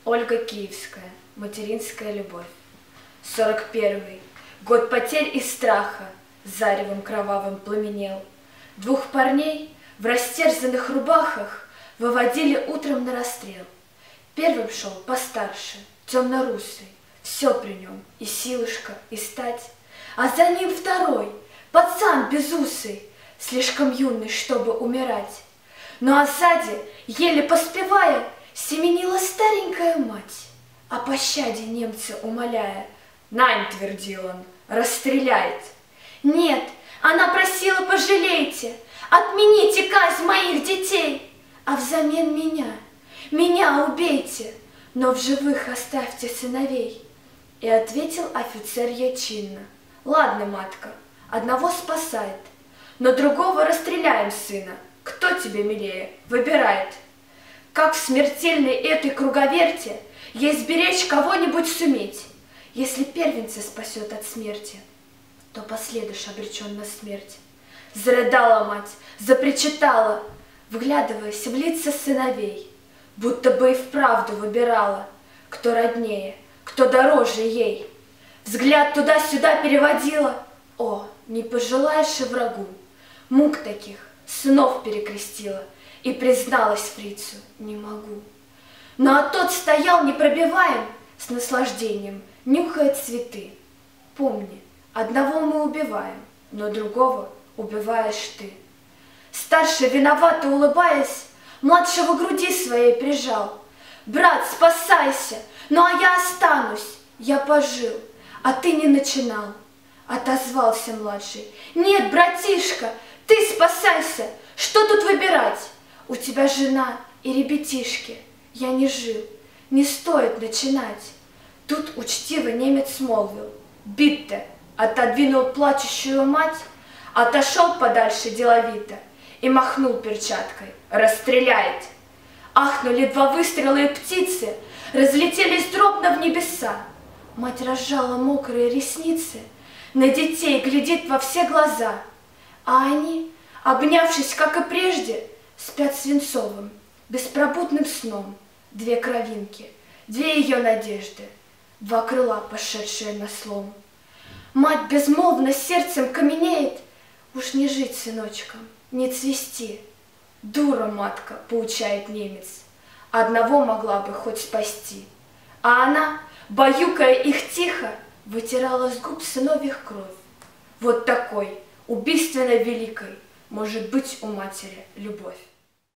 Ольга Киевская. Материнская любовь. 41-й. Год потерь и страха заревом кровавым пламенел. Двух парней в растерзанных рубахах выводили утром на расстрел. Первым шел постарше, темно-русый, все при нем, и силушка, и стать. А за ним второй, пацан безусый, слишком юный, чтобы умирать. Ну а сзади, еле поспевая, семенила старенькая мать, о пощаде немца умоляя. «Нань», — твердил он, — «расстреляет». Нет, она просила: «Пожалейте, отмените казнь моих детей, а взамен меня убейте, но в живых оставьте сыновей». И ответил офицер ей чинно: «Ладно, матка, одного спасает, но другого расстреляем сына. Кто тебе милее, выбирает. Как в смертельной этой круговерте ей сберечь кого-нибудь суметь? Если первенца спасет от смерти, то последуешь обречен на смерть». Зарыдала мать, запричитала, вглядываясь в лица сыновей, будто бы и вправду выбирала, кто роднее, кто дороже ей. Взгляд туда-сюда переводила. О, не пожелаешь и врагу мук таких, сынов перекрестила, и призналась фрицу: «Не могу». Ну а тот стоял непробиваем, с наслаждением нюхая цветы. Помни, одного мы убиваем, но другого убиваешь ты. Старший, виновато улыбаясь, младшего к груди своей прижал. «Брат, спасайся, ну а я останусь, я пожил, а ты не начинал». Отозвался младший: «Нет, братишка, ты спасайся, что тут выбирать? У тебя жена и ребятишки, я не жил, не стоит начинать». Тут учтиво немец молвил: «Битте», отодвинул плачущую мать, отошел подальше деловито и махнул перчаткой: «Расстреляет». Ахнули два выстрела, и птицы разлетелись дробно в небеса. Мать разжала мокрые ресницы, на детей глядит во все глаза, а они, обнявшись, как и прежде, спят свинцовым, беспробудным сном. Две кровинки, две ее надежды, два крыла, пошедшие на слом. Мать безмолвно сердцем каменеет: «Уж не жить сыночкам, не цвести». «Дура, матка», — поучает немец, — «одного могла бы хоть спасти». А она, баюкая их тихо, вытирала с губ сыновьих кровь. Вот такой, убийственно великой, может быть у матери любовь.